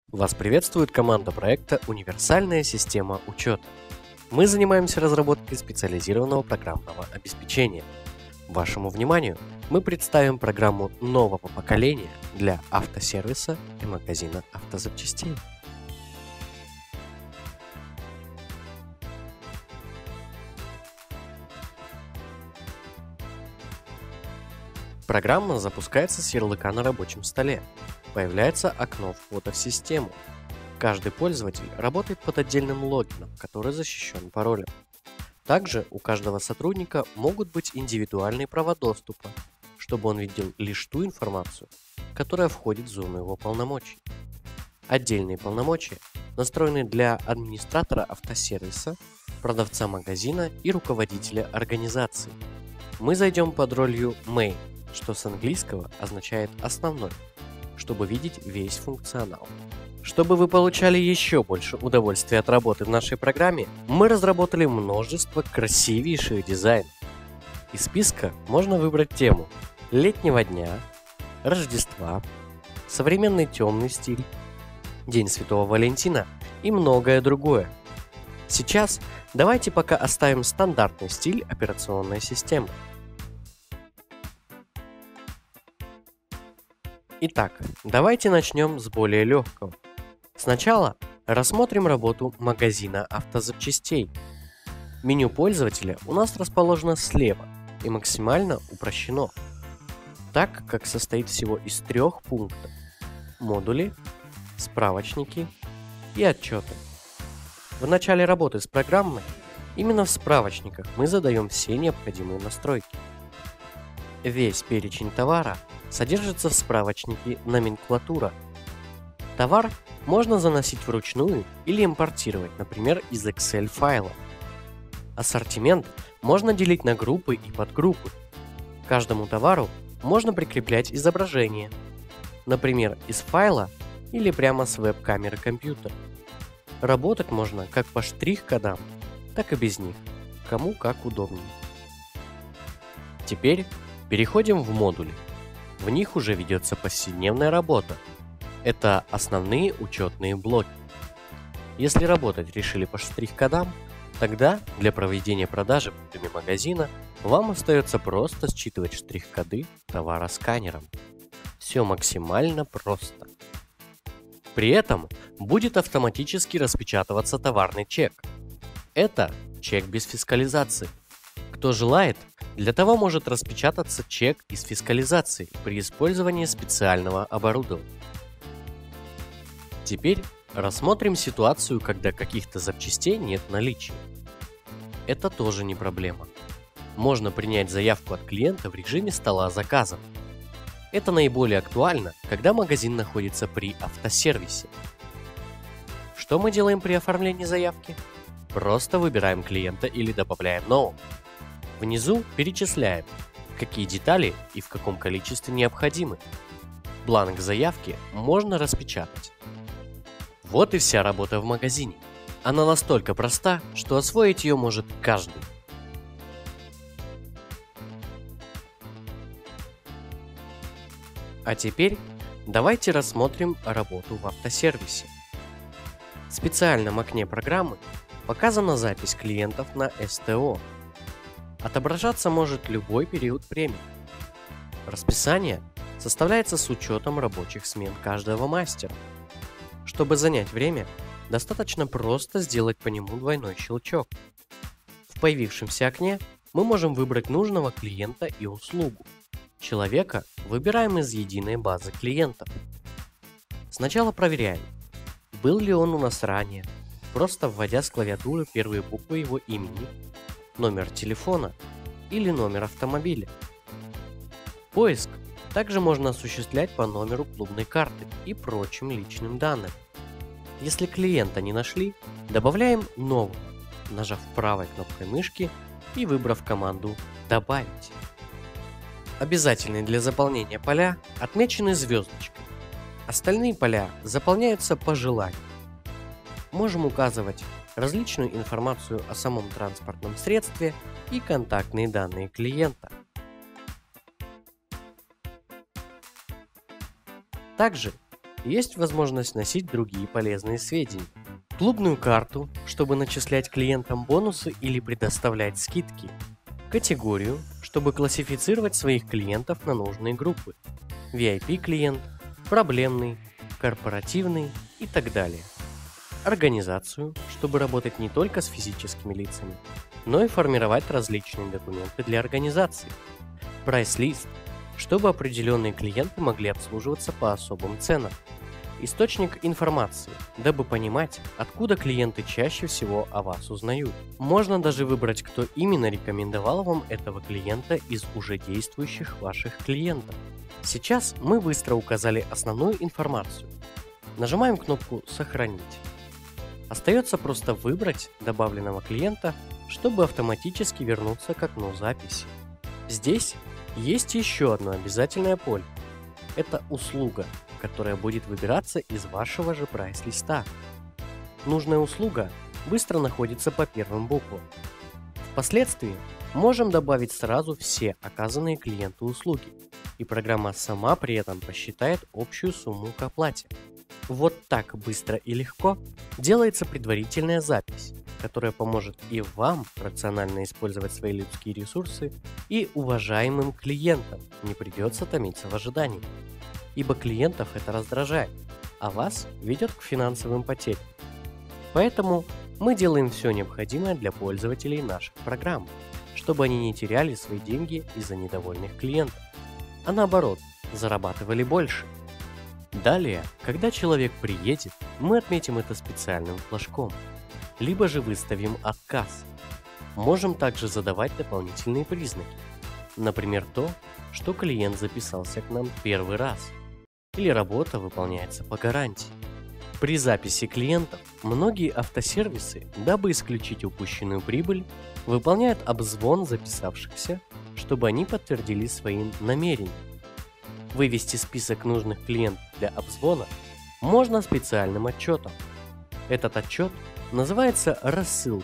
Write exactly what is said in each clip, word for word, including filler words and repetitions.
Вас приветствует команда проекта «Универсальная система учета». Мы занимаемся разработкой специализированного программного обеспечения. Вашему вниманию мы представим программу нового поколения для автосервиса и магазина автозапчастей. Программа запускается с ярлыка на рабочем столе. Появляется окно входа в систему. Каждый пользователь работает под отдельным логином, который защищен паролем. Также у каждого сотрудника могут быть индивидуальные права доступа, чтобы он видел лишь ту информацию, которая входит в зону его полномочий. Отдельные полномочия настроены для администратора автосервиса, продавца магазина и руководителя организации. Мы зайдем под ролью Main, что с английского означает «основной», чтобы видеть весь функционал. Чтобы вы получали еще больше удовольствия от работы в нашей программе, мы разработали множество красивейших дизайнов. Из списка можно выбрать тему летнего дня, Рождества, современный темный стиль, День Святого Валентина и многое другое. Сейчас давайте пока оставим стандартный стиль операционной системы. Итак, давайте начнем с более легкого. Сначала рассмотрим работу магазина автозапчастей. Меню пользователя у нас расположено слева и максимально упрощено, так как состоит всего из трех пунктов: модули, справочники и отчеты. В начале работы с программой именно в справочниках мы задаем все необходимые настройки. Весь перечень товара содержится в справочнике номенклатура. Товар можно заносить вручную или импортировать, например, из Excel файла. Ассортимент можно делить на группы и подгруппы. К каждому товару можно прикреплять изображение, например, из файла или прямо с веб-камеры компьютера. Работать можно как по штрих-кодам, так и без них, кому как удобнее. Теперь переходим в модули. В них уже ведется повседневная работа. Это основные учетные блоки. Если работать решили по штрих-кодам, тогда для проведения продажи путями магазина вам остается просто считывать штрих-коды товара сканером. Все максимально просто. При этом будет автоматически распечатываться товарный чек. Это чек без фискализации. Кто желает, для того может распечататься чек из фискализации при использовании специального оборудования. Теперь рассмотрим ситуацию, когда каких-то запчастей нет в наличии. Это тоже не проблема. Можно принять заявку от клиента в режиме стола заказов. Это наиболее актуально, когда магазин находится при автосервисе. Что мы делаем при оформлении заявки? Просто выбираем клиента или добавляем нового. Внизу перечисляем, какие детали и в каком количестве необходимы. Бланк заявки можно распечатать. Вот и вся работа в магазине. Она настолько проста, что освоить ее может каждый. А теперь давайте рассмотрим работу в автосервисе. В специальном окне программы показана запись клиентов на эс тэ о. Отображаться может любой период времени. Расписание составляется с учетом рабочих смен каждого мастера. Чтобы занять время, достаточно просто сделать по нему двойной щелчок. В появившемся окне мы можем выбрать нужного клиента и услугу. Человека выбираем из единой базы клиентов. Сначала проверяем, был ли он у нас ранее, просто вводя с клавиатуры первые буквы его имени, номер телефона или номер автомобиля. Поиск также можно осуществлять по номеру клубной карты и прочим личным данным. Если клиента не нашли, добавляем нового, нажав правой кнопкой мышки и выбрав команду «Добавить». Обязательные для заполнения поля отмечены звездочкой. Остальные поля заполняются по желанию. Можем указывать различную информацию о самом транспортном средстве и контактные данные клиента. Также есть возможность вносить другие полезные сведения. Клубную карту, чтобы начислять клиентам бонусы или предоставлять скидки. Категорию, чтобы классифицировать своих клиентов на нужные группы. ви ай пи клиент, проблемный, корпоративный и так далее. Организацию, чтобы работать не только с физическими лицами, но и формировать различные документы для организации. Прайс-лист, чтобы определенные клиенты могли обслуживаться по особым ценам. Источник информации, дабы понимать, откуда клиенты чаще всего о вас узнают. Можно даже выбрать, кто именно рекомендовал вам этого клиента из уже действующих ваших клиентов. Сейчас мы быстро указали основную информацию. Нажимаем кнопку «Сохранить». Остается просто выбрать добавленного клиента, чтобы автоматически вернуться к окну записи. Здесь есть еще одно обязательное поле. Это услуга, которая будет выбираться из вашего же прайс-листа. Нужная услуга быстро находится по первым буквам. Впоследствии можем добавить сразу все оказанные клиенту услуги, и программа сама при этом посчитает общую сумму к оплате. Вот так быстро и легко делается предварительная запись, которая поможет и вам рационально использовать свои людские ресурсы, и уважаемым клиентам не придется томиться в ожидании. Ибо клиентов это раздражает, а вас ведет к финансовым потерям. Поэтому мы делаем все необходимое для пользователей наших программ, чтобы они не теряли свои деньги из-за недовольных клиентов, а наоборот, зарабатывали больше. Далее, когда человек приедет, мы отметим это специальным флажком, либо же выставим отказ. Можем также задавать дополнительные признаки, например, то, что клиент записался к нам первый раз, или работа выполняется по гарантии. При записи клиентов многие автосервисы, дабы исключить упущенную прибыль, выполняют обзвон записавшихся, чтобы они подтвердили свои намерения. Вывести список нужных клиентов для обзвона можно специальным отчетом. Этот отчет называется рассылка.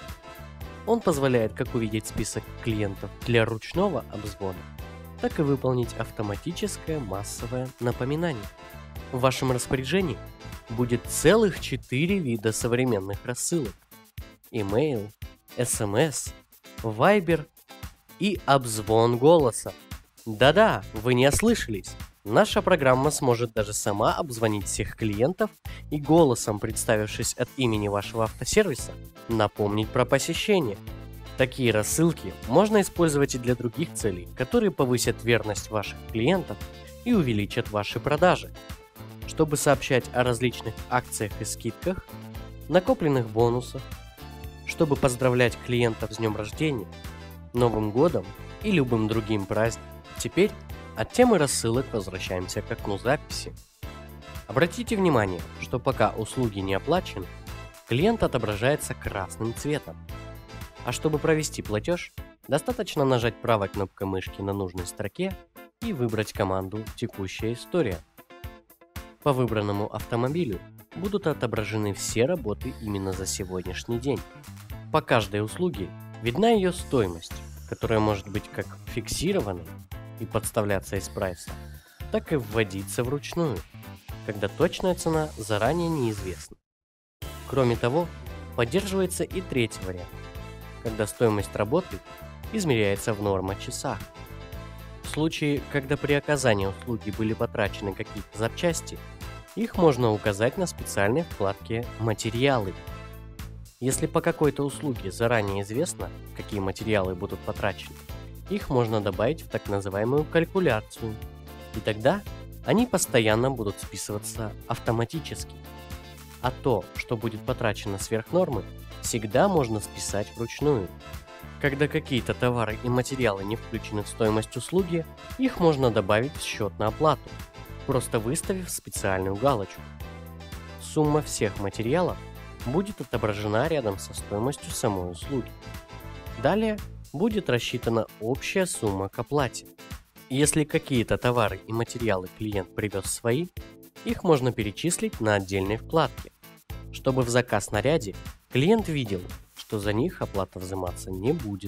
Он позволяет как увидеть список клиентов для ручного обзвона, так и выполнить автоматическое массовое напоминание. В вашем распоряжении будет целых четыре вида современных рассылок: email, эс эм эс, Viber и обзвон голоса. Да-да, вы не ослышались. Наша программа сможет даже сама обзвонить всех клиентов и голосом, представившись от имени вашего автосервиса, напомнить про посещение. Такие рассылки можно использовать и для других целей, которые повысят верность ваших клиентов и увеличат ваши продажи. Чтобы сообщать о различных акциях и скидках, накопленных бонусах, чтобы поздравлять клиентов с днем рождения, Новым годом и любым другим праздником. Теперь от темы рассылок возвращаемся к окну записи. Обратите внимание, что пока услуги не оплачены, клиент отображается красным цветом. А чтобы провести платеж, достаточно нажать правой кнопкой мышки на нужной строке и выбрать команду «Текущая история». По выбранному автомобилю будут отображены все работы именно за сегодняшний день. По каждой услуге видна ее стоимость, которая может быть как фиксированной и подставляться из прайса, так и вводиться вручную, когда точная цена заранее неизвестна. Кроме того, поддерживается и третий вариант, когда стоимость работы измеряется в норма-часах. В случае, когда при оказании услуги были потрачены какие-то запчасти, их можно указать на специальной вкладке «Материалы». Если по какой-то услуге заранее известно, какие материалы будут потрачены, их можно добавить в так называемую калькуляцию, и тогда они постоянно будут списываться автоматически. А то, что будет потрачено сверх нормы, всегда можно списать вручную. Когда какие-то товары и материалы не включены в стоимость услуги, их можно добавить в счет на оплату, просто выставив специальную галочку. Сумма всех материалов будет отображена рядом со стоимостью самой услуги. Далее будет рассчитана общая сумма к оплате. Если какие-то товары и материалы клиент привез свои, их можно перечислить на отдельной вкладке, чтобы в заказ на ряде клиент видел, что за них оплата взиматься не будет.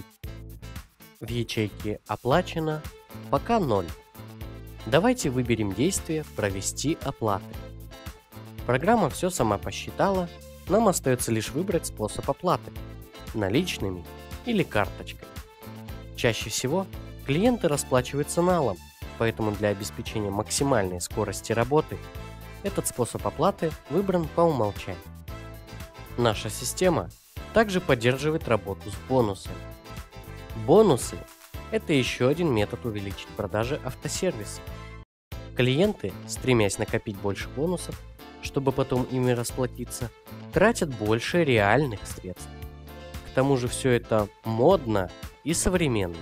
В ячейке «Оплачено» пока ноль. Давайте выберем действие «Провести оплаты». Программа все сама посчитала, нам остается лишь выбрать способ оплаты – наличными или карточкой. Чаще всего клиенты расплачиваются налом, поэтому для обеспечения максимальной скорости работы этот способ оплаты выбран по умолчанию. Наша система также поддерживает работу с бонусами. Бонусы – это еще один метод увеличить продажи автосервиса. Клиенты, стремясь накопить больше бонусов, чтобы потом ими расплатиться, тратят больше реальных средств. К тому же все это модно и современно.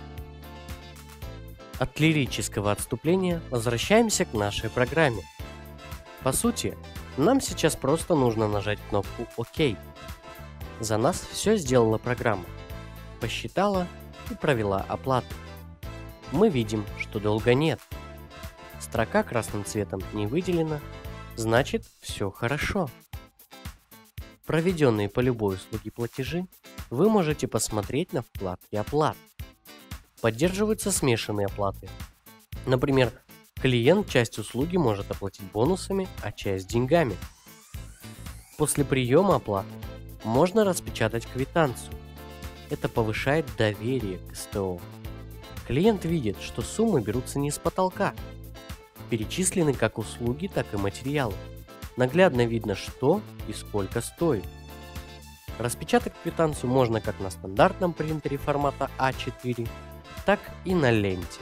От лирического отступления возвращаемся к нашей программе. По сути, нам сейчас просто нужно нажать кнопку «Ок». За нас все сделала программа, посчитала и провела оплату. Мы видим, что долга нет. Строка красным цветом не выделена, значит, все хорошо. Проведенные по любой услуге платежи вы можете посмотреть на вкладке «Оплат». Поддерживаются смешанные оплаты. Например, клиент часть услуги может оплатить бонусами, а часть деньгами. После приема оплаты можно распечатать квитанцию. Это повышает доверие к СТО. Клиент видит, что суммы берутся не с потолка. Перечислены как услуги, так и материалы. Наглядно видно, что и сколько стоит. Распечатать квитанцию можно как на стандартном принтере формата а четыре, так и на ленте.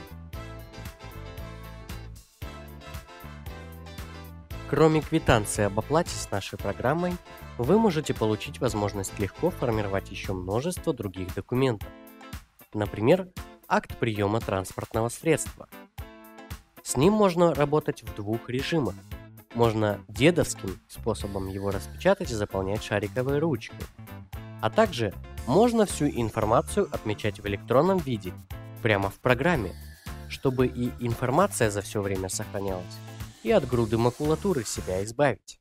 Кроме квитанции об оплате с нашей программой, вы можете получить возможность легко формировать еще множество других документов. Например, акт приема транспортного средства. С ним можно работать в двух режимах. Можно дедовским способом его распечатать и заполнять шариковой ручкой. А также можно всю информацию отмечать в электронном виде, прямо в программе, чтобы и информация за все время сохранялась, и от груды макулатуры себя избавить.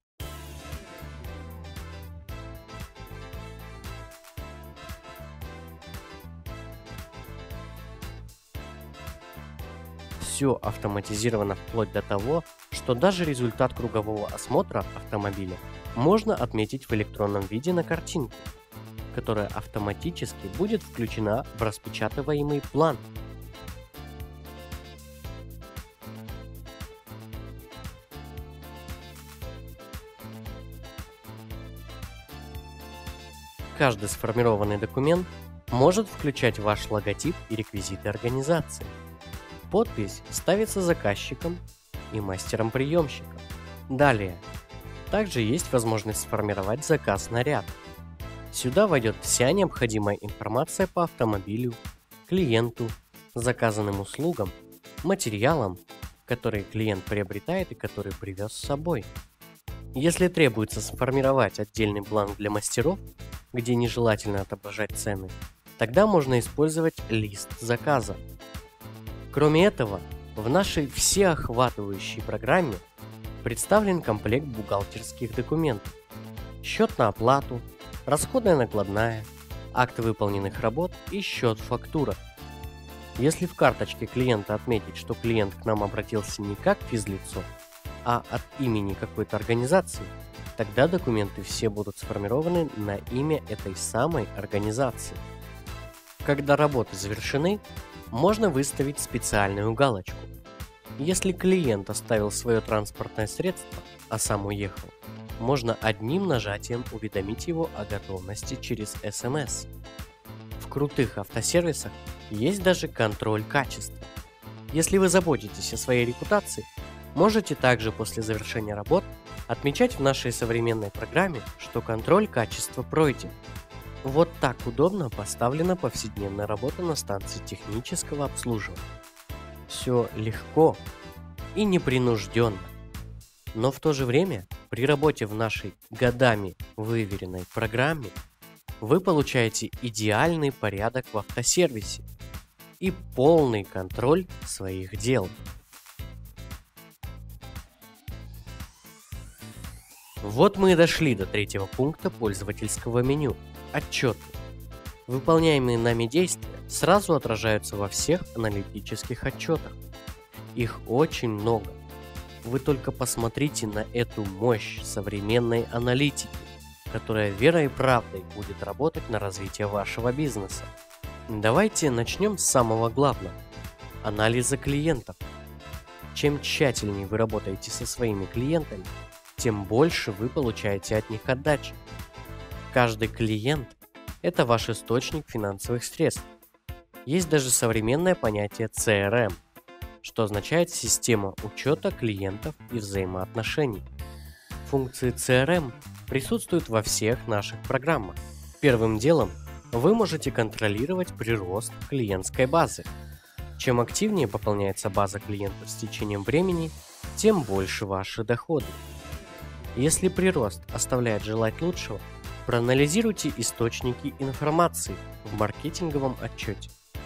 Все автоматизировано вплоть до того, что даже результат кругового осмотра автомобиля можно отметить в электронном виде на картинке, которая автоматически будет включена в распечатываемый план. Каждый сформированный документ может включать ваш логотип и реквизиты организации. Подпись ставится заказчиком и мастером-приемщиком. Далее, также есть возможность сформировать заказ на ряд. Сюда войдет вся необходимая информация по автомобилю, клиенту, заказанным услугам, материалам, которые клиент приобретает и которые привез с собой. Если требуется сформировать отдельный бланк для мастеров, где нежелательно отображать цены, тогда можно использовать лист заказа. Кроме этого, в нашей всеохватывающей программе представлен комплект бухгалтерских документов: счет на оплату, расходная накладная, акты выполненных работ и счет-фактура. Если в карточке клиента отметить, что клиент к нам обратился не как физлицо, а от имени какой-то организации, тогда документы все будут сформированы на имя этой самой организации. Когда работы завершены, можно выставить специальную галочку. Если клиент оставил свое транспортное средство, а сам уехал, можно одним нажатием уведомить его о готовности через эс эм эс. В крутых автосервисах есть даже контроль качества. Если вы заботитесь о своей репутации, можете также после завершения работ отмечать в нашей современной программе, что контроль качества пройден. Вот так удобно поставлена повседневная работа на станции технического обслуживания. Все легко и непринужденно. Но в то же время при работе в нашей годами выверенной программе вы получаете идеальный порядок в автосервисе и полный контроль своих дел. Вот мы и дошли до третьего пункта пользовательского меню – отчеты. Выполняемые нами действия сразу отражаются во всех аналитических отчетах. Их очень много. Вы только посмотрите на эту мощь современной аналитики, которая верой и правдой будет работать на развитие вашего бизнеса. Давайте начнем с самого главного – анализа клиентов. Чем тщательнее вы работаете со своими клиентами, тем больше вы получаете от них отдачи. Каждый клиент – это ваш источник финансовых средств. Есть даже современное понятие си эр эм, что означает система учета клиентов и взаимоотношений. Функции си эр эм присутствуют во всех наших программах. Первым делом вы можете контролировать прирост клиентской базы. Чем активнее пополняется база клиентов с течением времени, тем больше ваши доходы. Если прирост оставляет желать лучшего, проанализируйте источники информации в маркетинговом отчете.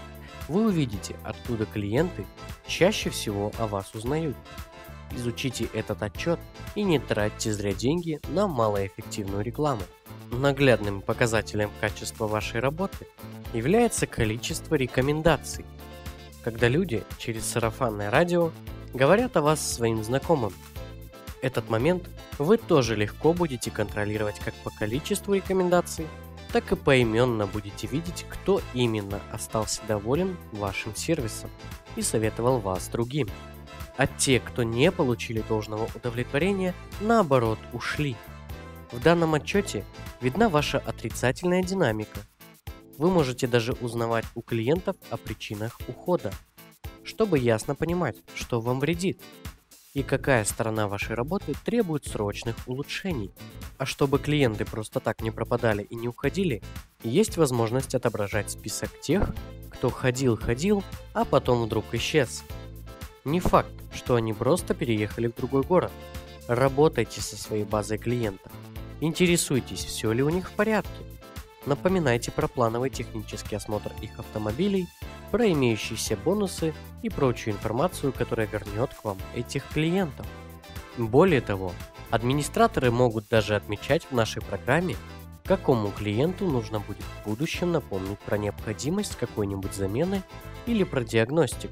Вы увидите, откуда клиенты чаще всего о вас узнают. Изучите этот отчет и не тратьте зря деньги на малоэффективную рекламу. Наглядным показателем качества вашей работы является количество рекомендаций, когда люди через сарафанное радио говорят о вас своим знакомым. Этот момент вы тоже легко будете контролировать как по количеству рекомендаций, так и поименно будете видеть, кто именно остался доволен вашим сервисом и советовал вас другим. А те, кто не получили должного удовлетворения, наоборот, ушли. В данном отчете видна ваша отрицательная динамика. Вы можете даже узнавать у клиентов о причинах ухода, чтобы ясно понимать, что вам вредит и какая сторона вашей работы требует срочных улучшений. А чтобы клиенты просто так не пропадали и не уходили, есть возможность отображать список тех, кто ходил-ходил, а потом вдруг исчез. Не факт, что они просто переехали в другой город. Работайте со своей базой клиентов. Интересуйтесь, все ли у них в порядке. Напоминайте про плановый технический осмотр их автомобилей, про имеющиеся бонусы и прочую информацию, которая вернет к вам этих клиентов. Более того, администраторы могут даже отмечать в нашей программе, какому клиенту нужно будет в будущем напомнить про необходимость какой-нибудь замены или про диагностику.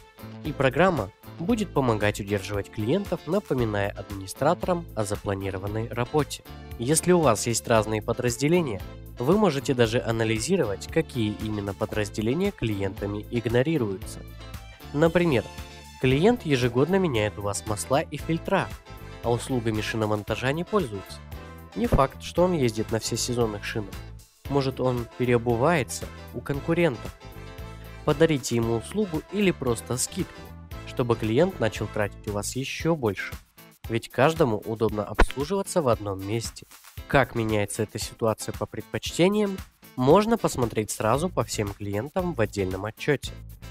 И программа будет помогать удерживать клиентов, напоминая администраторам о запланированной работе. Если у вас есть разные подразделения, вы можете даже анализировать, какие именно подразделения клиентами игнорируются. Например, клиент ежегодно меняет у вас масла и фильтра, а услугами шиномонтажа не пользуется. Не факт, что он ездит на всесезонных шинах. Может, он переобувается у конкурентов. Подарите ему услугу или просто скидку, чтобы клиент начал тратить у вас еще больше. Ведь каждому удобно обслуживаться в одном месте. Как меняется эта ситуация по предпочтениям, можно посмотреть сразу по всем клиентам в отдельном отчете.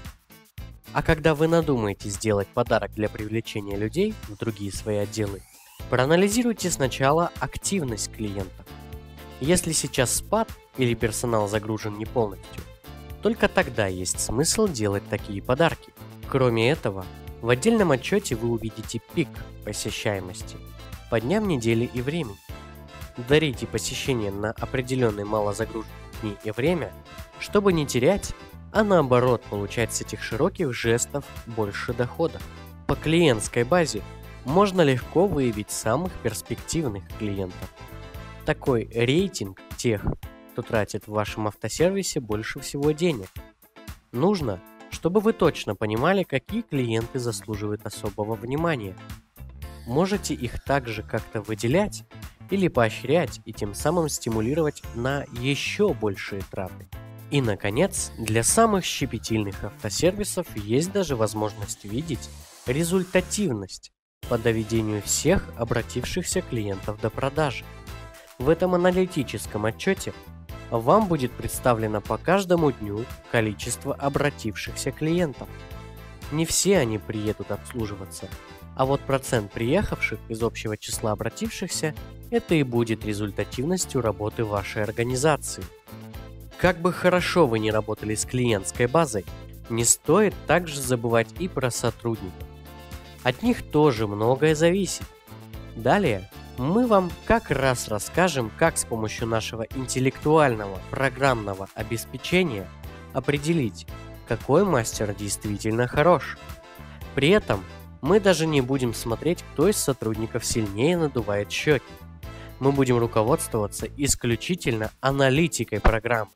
А когда вы надумаете сделать подарок для привлечения людей в другие свои отделы, проанализируйте сначала активность клиентов. Если сейчас спад или персонал загружен не полностью, только тогда есть смысл делать такие подарки. Кроме этого, в отдельном отчете вы увидите пик посещаемости по дням недели и времени. Дарите посещение на определенные малозагруженные дни и время, чтобы не терять, а наоборот получать с этих широких жестов больше дохода. По клиентской базе можно легко выявить самых перспективных клиентов. Такой рейтинг тех, кто тратит в вашем автосервисе больше всего денег. Нужно, чтобы вы точно понимали, какие клиенты заслуживают особого внимания. Можете их также как-то выделять или поощрять и тем самым стимулировать на еще большие траты. И, наконец, для самых щепетильных автосервисов есть даже возможность видеть результативность по доведению всех обратившихся клиентов до продажи. В этом аналитическом отчете вам будет представлено по каждому дню количество обратившихся клиентов. Не все они приедут обслуживаться, а вот процент приехавших из общего числа обратившихся – это и будет результативностью работы вашей организации. Как бы хорошо вы ни работали с клиентской базой, не стоит также забывать и про сотрудников. От них тоже многое зависит. Далее мы вам как раз расскажем, как с помощью нашего интеллектуального программного обеспечения определить, какой мастер действительно хорош. При этом Мы даже не будем смотреть, кто из сотрудников сильнее надувает щеки. Мы будем руководствоваться исключительно аналитикой программы.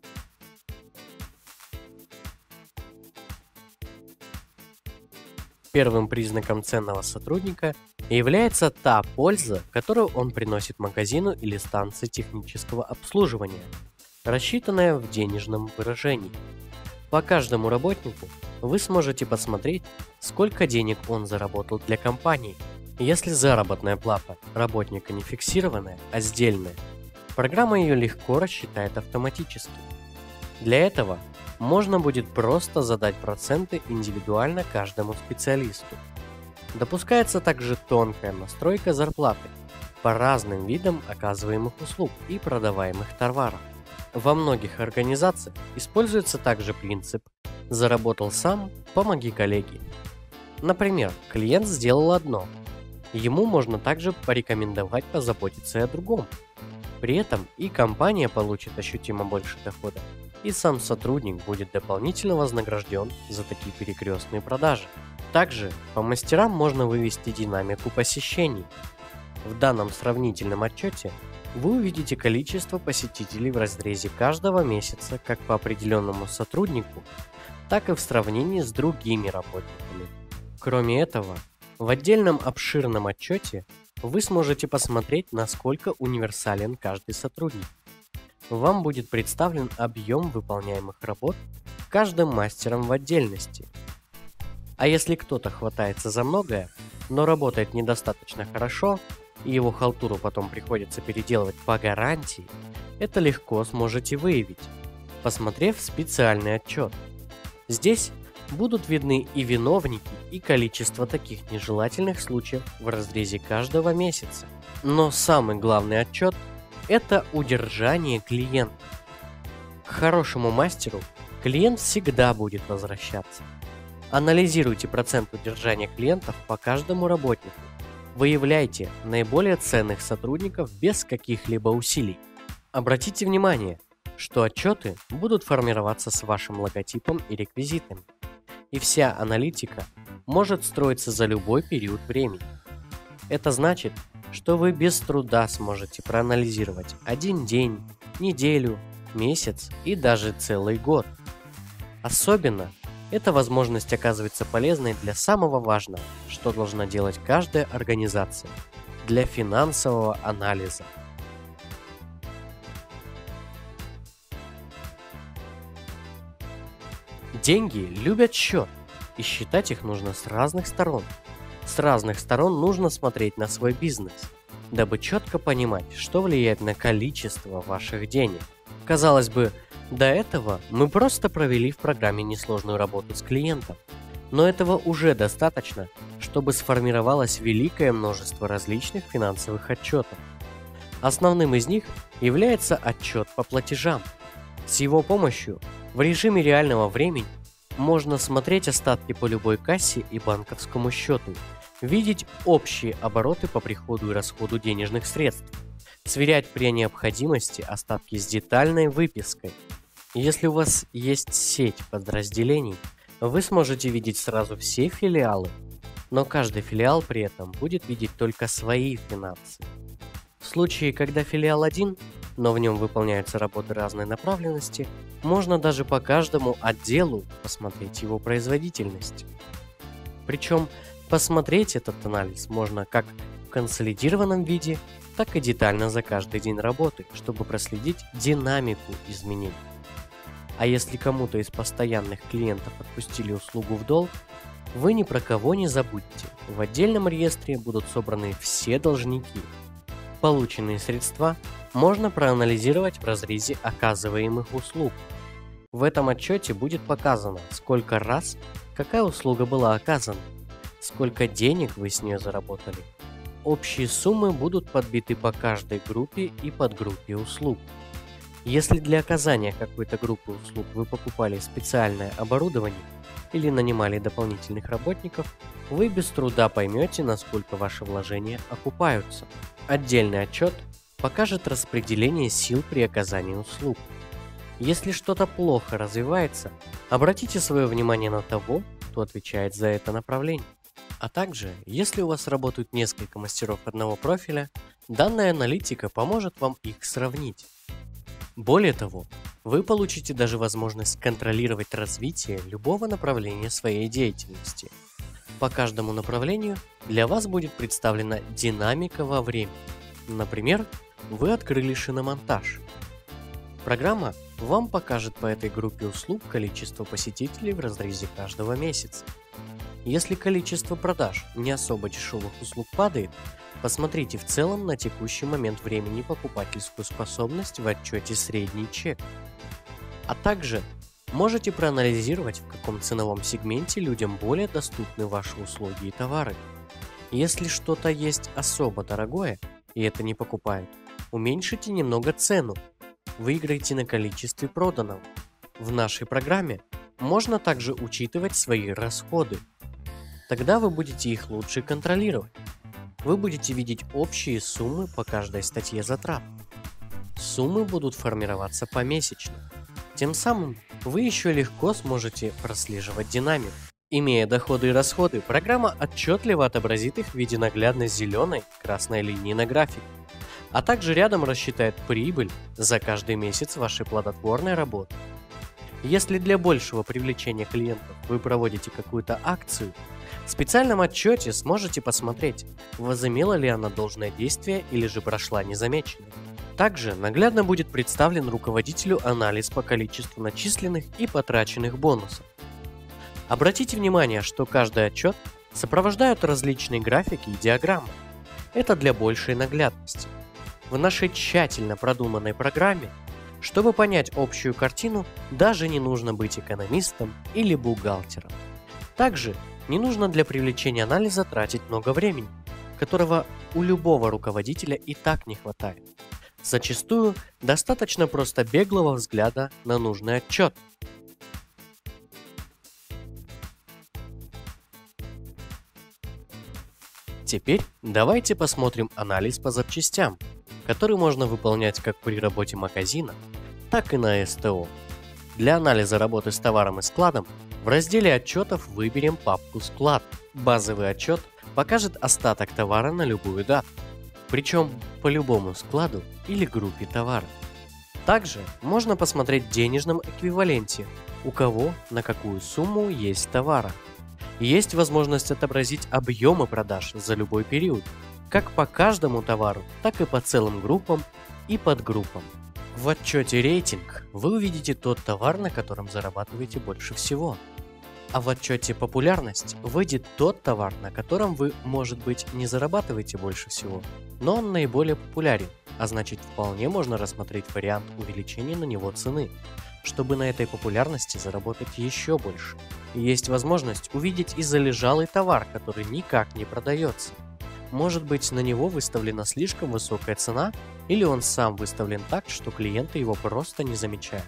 Первым признаком ценного сотрудника является та польза, которую он приносит магазину или станции технического обслуживания, рассчитанная в денежном выражении. По каждому работнику вы сможете посмотреть, сколько денег он заработал для компании. Если заработная плата работника не фиксированная, а сдельная, программа ее легко рассчитает автоматически. Для этого можно будет просто задать проценты индивидуально каждому специалисту. Допускается также тонкая настройка зарплаты по разным видам оказываемых услуг и продаваемых товаров. Во многих организациях используется также принцип «заработал сам, помоги коллеге». Например, клиент сделал одно, ему можно также порекомендовать позаботиться и о другом. При этом и компания получит ощутимо больше дохода, и сам сотрудник будет дополнительно вознагражден за такие перекрестные продажи. Также по мастерам можно вывести динамику посещений. В данном сравнительном отчете вы увидите количество посетителей в разрезе каждого месяца как по определенному сотруднику, так и в сравнении с другими работниками. Кроме этого, в отдельном обширном отчете вы сможете посмотреть, насколько универсален каждый сотрудник. Вам будет представлен объем выполняемых работ каждым мастером в отдельности. А если кто-то хватается за многое, но работает недостаточно хорошо, и его халтуру потом приходится переделывать по гарантии, это легко сможете выявить, посмотрев специальный отчет. Здесь будут видны и виновники, и количество таких нежелательных случаев в разрезе каждого месяца. Но самый главный отчет – это удержание клиента. К хорошему мастеру клиент всегда будет возвращаться. Анализируйте процент удержания клиентов по каждому работнику. Выявляйте наиболее ценных сотрудников без каких-либо усилий. Обратите внимание, что отчеты будут формироваться с вашим логотипом и реквизитами. И вся аналитика может строиться за любой период времени. Это значит, что вы без труда сможете проанализировать один день, неделю, месяц и даже целый год. Особенно эта возможность оказывается полезной для самого важного, что должна делать каждая организация – для финансового анализа. Деньги любят счет, и считать их нужно с разных сторон. С разных сторон нужно смотреть на свой бизнес, дабы четко понимать, что влияет на количество ваших денег. Казалось бы, до этого мы просто провели в программе несложную работу с клиентом, но этого уже достаточно, чтобы сформировалось великое множество различных финансовых отчетов. Основным из них является отчет по платежам. С его помощью в режиме реального времени можно смотреть остатки по любой кассе и банковскому счету, видеть общие обороты по приходу и расходу денежных средств, сверять при необходимости остатки с детальной выпиской. Если у вас есть сеть подразделений, вы сможете видеть сразу все филиалы, но каждый филиал при этом будет видеть только свои финансы. В случае, когда филиал один, но в нем выполняются работы разной направленности, можно даже по каждому отделу посмотреть его производительность. Причем посмотреть этот анализ можно как в консолидированном виде, так и детально за каждый день работы, чтобы проследить динамику изменений. А если кому-то из постоянных клиентов отпустили услугу в долг, вы ни про кого не забудьте. В отдельном реестре будут собраны все должники. Полученные средства можно проанализировать в разрезе оказываемых услуг. В этом отчете будет показано, сколько раз какая услуга была оказана, сколько денег вы с нее заработали. Общие суммы будут подбиты по каждой группе и подгруппе услуг. Если для оказания какой-то группы услуг вы покупали специальное оборудование или нанимали дополнительных работников, вы без труда поймете, насколько ваши вложения окупаются. Отдельный отчет покажет распределение сил при оказании услуг. Если что-то плохо развивается, обратите свое внимание на того, кто отвечает за это направление. А также, если у вас работают несколько мастеров одного профиля, данная аналитика поможет вам их сравнить. Более того, вы получите даже возможность контролировать развитие любого направления своей деятельности. По каждому направлению для вас будет представлена динамика во времени. Например, вы открыли шиномонтаж. Программа вам покажет по этой группе услуг количество посетителей в разрезе каждого месяца. Если количество продаж не особо дешевых услуг падает, посмотрите в целом на текущий момент времени покупательскую способность в отчете «Средний чек». А также можете проанализировать, в каком ценовом сегменте людям более доступны ваши услуги и товары. Если что-то есть особо дорогое, и это не покупают, уменьшите немного цену, выиграйте на количестве проданного. В нашей программе можно также учитывать свои расходы. Тогда вы будете их лучше контролировать. Вы будете видеть общие суммы по каждой статье затрат. Суммы будут формироваться помесячно. Тем самым вы еще легко сможете прослеживать динамику. Имея доходы и расходы, программа отчетливо отобразит их в виде наглядной зеленой красной линии на графике, а также рядом рассчитает прибыль за каждый месяц вашей плодотворной работы. Если для большего привлечения клиентов вы проводите какую-то акцию, в специальном отчете сможете посмотреть, возымела ли она должное действие или же прошла незамеченной. Также наглядно будет представлен руководителю анализ по количеству начисленных и потраченных бонусов. Обратите внимание, что каждый отчет сопровождают различные графики и диаграммы. Это для большей наглядности. В нашей тщательно продуманной программе, чтобы понять общую картину, даже не нужно быть экономистом или бухгалтером. Также не нужно для привлечения анализа тратить много времени, которого у любого руководителя и так не хватает. Зачастую достаточно просто беглого взгляда на нужный отчет. Теперь давайте посмотрим анализ по запчастям, который можно выполнять как при работе магазина, так и на СТО. Для анализа работы с товаром и складом в разделе отчетов выберем папку «Склад». Базовый отчет покажет остаток товара на любую дату, причем по любому складу или группе товара. Также можно посмотреть в денежном эквиваленте, у кого на какую сумму есть товара. Есть возможность отобразить объемы продаж за любой период, как по каждому товару, так и по целым группам и подгруппам. В отчете «Рейтинг» вы увидите тот товар, на котором зарабатываете больше всего. А в отчете «Популярность» выйдет тот товар, на котором вы, может быть, не зарабатываете больше всего, но он наиболее популярен, а значит, вполне можно рассмотреть вариант увеличения на него цены, чтобы на этой популярности заработать еще больше. И есть возможность увидеть и залежалый товар, который никак не продается. Может быть, на него выставлена слишком высокая цена, или он сам выставлен так, что клиенты его просто не замечают.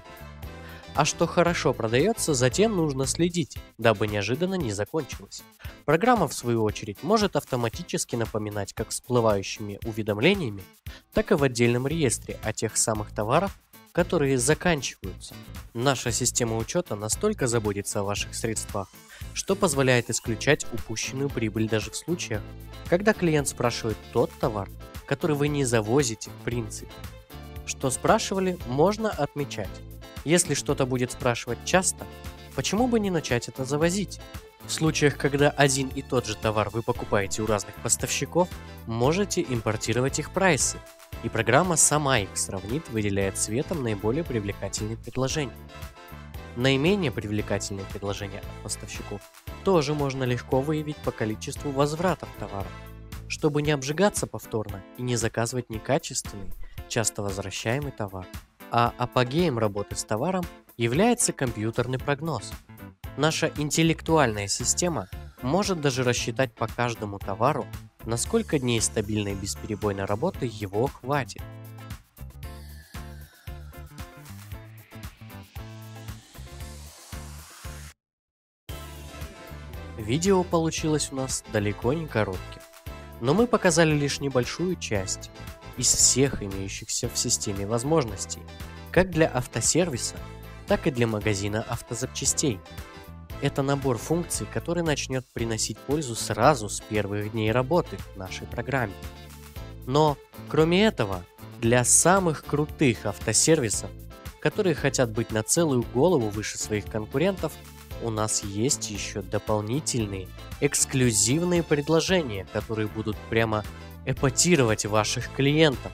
А что хорошо продается, затем нужно следить, дабы неожиданно не закончилось. Программа, в свою очередь, может автоматически напоминать как всплывающими уведомлениями, так и в отдельном реестре о тех самых товарах, которые заканчиваются. Наша система учета настолько заботится о ваших средствах, что позволяет исключать упущенную прибыль даже в случаях, когда клиент спрашивает тот товар, который вы не завозите в принципе. Что спрашивали, можно отмечать. Если что-то будет спрашивать часто, почему бы не начать это завозить? В случаях, когда один и тот же товар вы покупаете у разных поставщиков, можете импортировать их прайсы, и программа сама их сравнит, выделяя цветом наиболее привлекательные предложения. Наименее привлекательные предложения от поставщиков тоже можно легко выявить по количеству возвратов товара, чтобы не обжигаться повторно и не заказывать некачественный, часто возвращаемый товар. А апогеем работы с товаром является компьютерный прогноз. Наша интеллектуальная система может даже рассчитать по каждому товару, на сколько дней стабильной бесперебойной работы его хватит. Видео получилось у нас далеко не коротким, но мы показали лишь небольшую часть из всех имеющихся в системе возможностей, как для автосервиса, так и для магазина автозапчастей. Это набор функций, который начнет приносить пользу сразу с первых дней работы в нашей программе. Но, кроме этого, для самых крутых автосервисов, которые хотят быть на целую голову выше своих конкурентов, у нас есть еще дополнительные эксклюзивные предложения, которые будут прямо эпатировать ваших клиентов.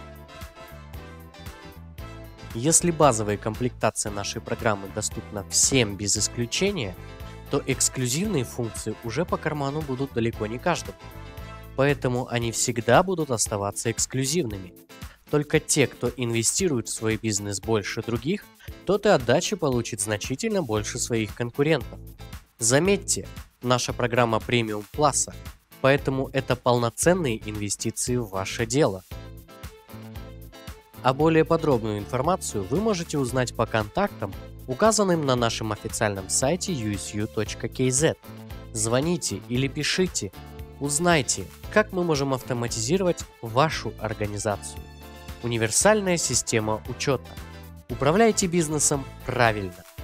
Если базовая комплектация нашей программы доступна всем без исключения, то эксклюзивные функции уже по карману будут далеко не каждому. Поэтому они всегда будут оставаться эксклюзивными. Только те, кто инвестирует в свой бизнес больше других, тот и отдачи получит значительно больше своих конкурентов. Заметьте, наша программа премиум класса, поэтому это полноценные инвестиции в ваше дело. А более подробную информацию вы можете узнать по контактам, указанным на нашем официальном сайте ю эс ю точка кей зет. Звоните или пишите, узнайте, как мы можем автоматизировать вашу организацию. Универсальная система учета. Управляйте бизнесом правильно.